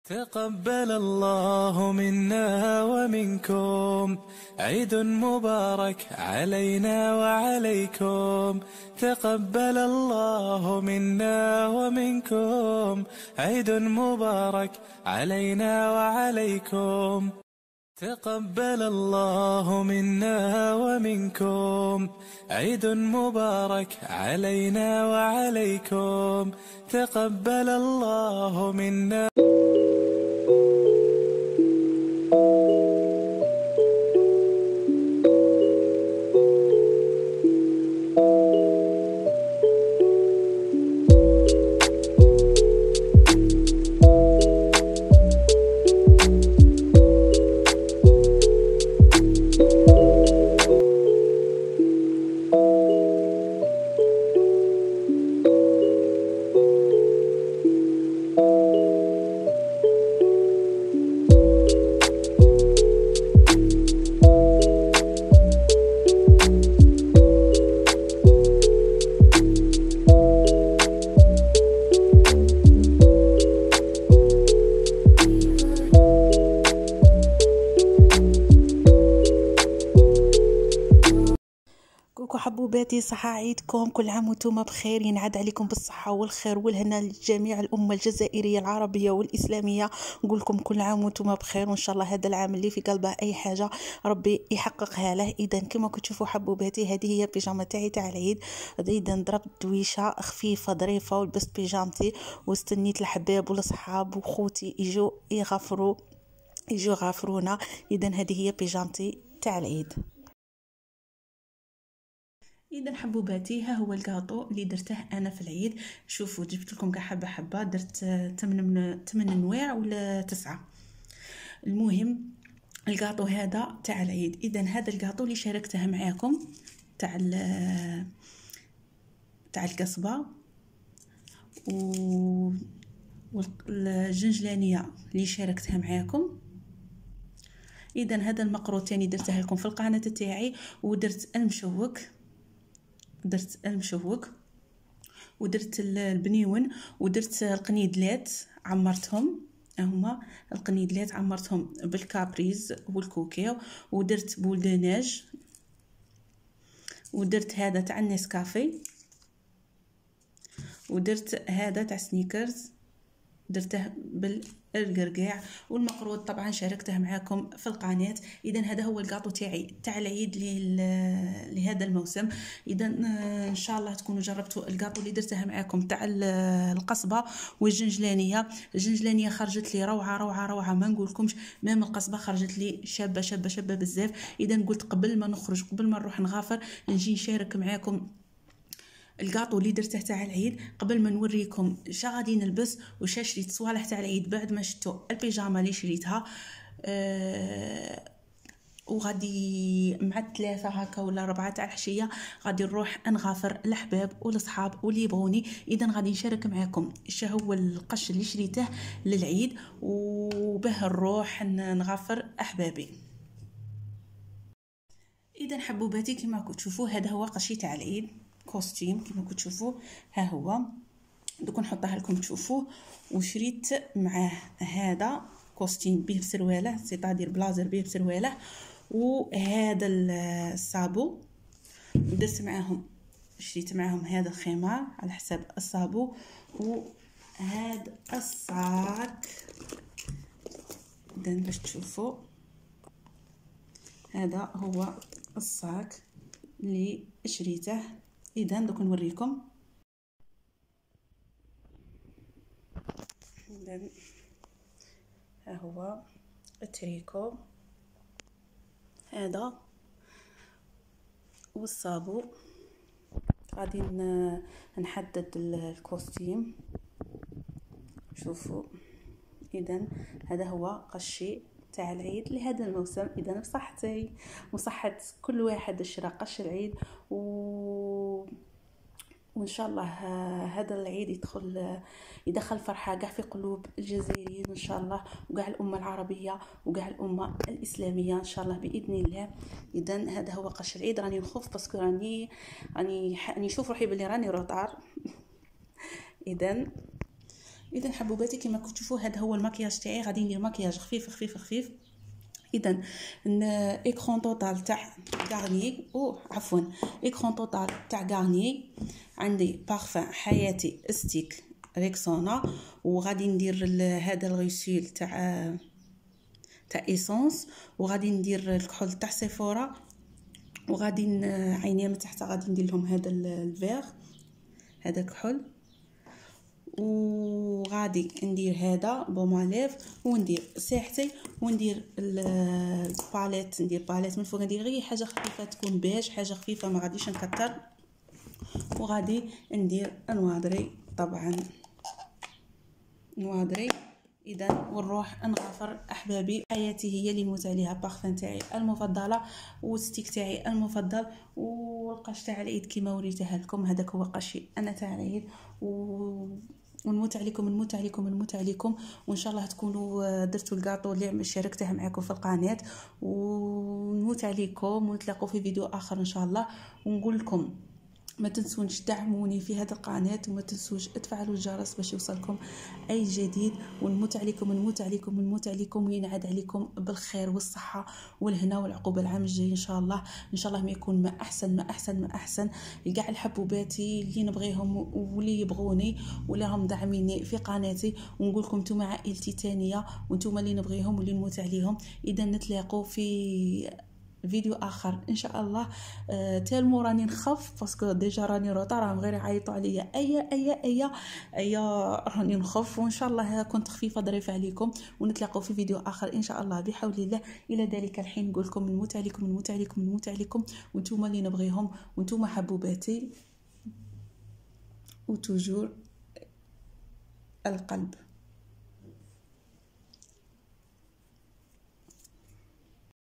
تقبل الله منا ومنكم عيد مبارك علينا وعليكم. تقبل الله منا ومنكم عيد مبارك علينا وعليكم. تقبل الله منا ومنكم عيد مبارك علينا وعليكم. تقبل الله منا. كوكو حبوباتي، صحة عيدكم، كل عام وانتم بخير. ينعاد عليكم بالصحة والخير والهنا لجميع الأمة الجزائرية العربية والإسلامية. نقول لكم كل عام وانتم بخير، وإن شاء الله هذا العام اللي في قلبه أي حاجة ربي يحققها له. إذا كما كتشوفوا حبوباتي، هذه هي بيجامة تاعي تاع العيد. إذا ضربت دويشة خفيفة ظريفة ولبست بيجامتي واستنيت الحباب والأصحاب وخوتي يجوا يغافرونا. إذا هذه هي بيجامتي تاع العيد. اذا حبوباتي، ها هو الكاطو اللي درته انا في العيد. شوفوا جبت لكم كاع حبه حبه، درت 8 انواع ولا 9. المهم الكاطو هذا تاع العيد. اذا هذا الكاطو اللي شاركته معاكم تاع القصبه والجنجلانيه اللي شاركتها معاكم. اذا هذا المقرو الثاني درته لكم في القناه تاعي، ودرت المشوك ودرت البنيون ودرت القنيدلات عمرتهم. هما القنيدلات عمرتهم بالكابريز والكوكيو، ودرت بولدناج، ودرت هذا تاع النسكافي، ودرت هذا تاع سنيكرز درته بالقرقاع. والمقروض طبعا شاركته معاكم في القناه. اذا هذا هو الكاطو تاعي تاع العيد لهذا الموسم. اذا ان شاء الله تكونوا جربتوا الكاطو اللي درته معاكم تاع القصبه والجنجلانيه. الجنجلانيه خرجت لي روعه روعه روعه، ما نقولكمش. مام القصبه خرجت لي شابه شابه شابه بزاف. اذا قلت قبل ما نخرج، قبل ما نروح نغافر، نجي نشارك معاكم الكاطو اللي درته تاع العيد، قبل ما نوريكم شا غادي نلبس وشا شريت صوالح تاع العيد بعد ما شفتوا البيجامه اللي شريتها. وغادي مع 3 هكا ولا 4 تاع الحشيه غادي نروح نغافر الاحباب والاصحاب واللي يبغوني. اذا غادي نشارك معكم شا هو القش اللي شريته للعيد، وبه نروح نغافر احبابي. اذا حبوباتي، كما راكم تشوفوا هذا هو قشي تاع العيد، كوستيم كما راكم تشوفوا. ها هو دوك نحطها لكم تشوفوه. وشريت معاه هذا كوستيم به بسرواله، سيتادير بلازر به بسرواله، وهذا الصابو درت معاهم، شريت معاهم هذا الخمار على حساب الصابو، وهذا الصاك. اذا باش تشوفوا هذا هو الصاك اللي شريته. اذا دوك نوريكم. اذا ها هو التريكو هذا والصابو. غادي نحدد الكوستيم، شوفوا. اذا هذا هو قشي تاع العيد لهذا الموسم. اذا بصحتي وصحه كل واحد شرا قش العيد، وان شاء الله هذا العيد يدخل فرحه كاع في قلوب الجزائريين ان شاء الله، وكاع الامه العربيه وكاع الامه الاسلاميه ان شاء الله باذن الله. اذا هذا هو قش العيد. راني نخوف باسكو راني نشوف روحي بلي راني روطار. اذا حبوباتي كما كنتوا تشوفوا هذا هو المكياج تاعي. غادي ندير مكياج خفيف خفيف خفيف. اذا ايكرون توتال تاع غارني عفوا ايكرون توتال تاع غارني. عندي بارفان حياتي ستيك ريكسونا، وغادي ندير هذا الغسيل تاع ايسونس، وغادي ندير الكحول تاع سيفورا، وغادي عينيا من تحت غادي ندير لهم هذا الفيغ هذا كحول، وغادي ندير هذا بوماليف، وندير ساحتي، وندير الباليت، ندير باليت من فوق، ندير غير حاجه خفيفه تكون بيج، حاجه خفيفه ما غاديش نكتر، وغادي ندير نواضري طبعا نواضري. اذا ونروح نغفر احبابي. حياتي هي اللي نموت عليها، بارفان تاعي المفضله والستيك تاعي المفضل، والقش تاع العيد كيما وريتها لكم، هذاك هو قشي انا تاع العيد. ونموت عليكم نموت عليكم نموت عليكم، وان شاء الله تكونوا درتوا الكاطو اللي شاركته معكم في القناه، ونموت عليكم، ونتلاقوا في فيديو اخر ان شاء الله. ونقول لكم ما تنسونش دعموني في هذا القناه، وما تنسوش تفعلوا الجرس باش يوصلكم اي جديد. ونموت عليكم نموت عليكم نموت عليكم، وينعاد عليكم بالخير والصحه والهنا والعقوبه العام الجاي ان شاء الله. ان شاء الله ما يكون ما احسن ما احسن ما احسن لكاع الحبوباتي اللي نبغيهم واللي يبغوني واللي هم داعميني في قناتي. ونقول لكم نتوما عائلتي ثانيه، وانتوما اللي نبغيهم واللي نموت عليهم. اذا نتلاقوا في فيديو اخر ان شاء الله. تالمو راني نخف باسكو ديجا راني روطا، راهم غير يعيطوا عليا ايا راني نخف، وان شاء الله كنت خفيفه ظريفه عليكم. ونتلاقوا في فيديو اخر ان شاء الله بحول الله. الى ذلك الحين نقول لكم نموت عليكم نموت عليكم نموت عليكم، وانتوما اللي نبغيهم وانتوما حبوباتي، وتوجور القلب.